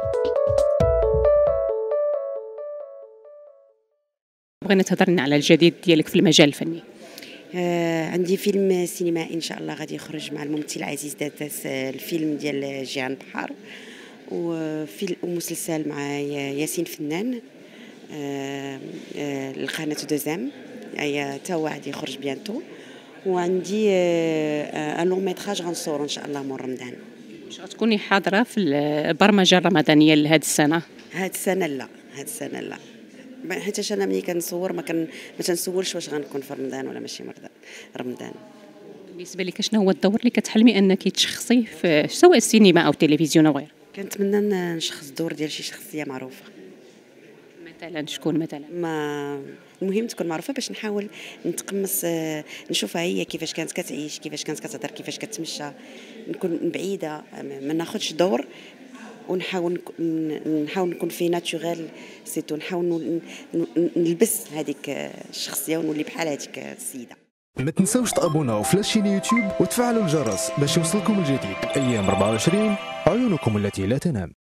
بغينا تهضرنا على الجديد ديالك في المجال الفني. عندي فيلم سينمائي ان شاء الله غادي يخرج مع الممثل العزيز داتاس، الفيلم ديال جيعان البحر، ومسلسل مع ياسين فنان القناة دوزام، هي تا واحد يخرج بيانتو. وعندي ان لون ميتراج غنصورو ان شاء الله مور رمضان. واش غتكوني حاضره في البرمجه الرمضانيه لهذه السنه؟ هاد السنه لا، هاد السنه لا، حيت انا ملي كنصور ما تنسولش واش غنكون في رمضان ولا ماشي رمضان. بالنسبه لك شنو هو الدور اللي كتحلمي انك تشخصيه في سواء السينما او التلفزيون او غيره؟ كنتمنى نشخص الدور ديال شي شخصيه معروفه. مثلا شكون مثلا؟ ما المهم تكون معروفه باش نحاول نتقمص، نشوفها هي كيفاش كانت كتعيش، كيفاش كانت كتهضر، كيفاش كتمشى، نكون بعيده، ما ناخذش دور، ونحاول نكون في ناتوريل سيتو، نحاول نلبس هذيك الشخصيه ونولي بحال هذيك السيده. ما تنساوش تابوناو في لاشين يوتيوب وتفعلوا الجرس باش يوصلكم الجديد. ايام 24 عيونكم التي لا تنام.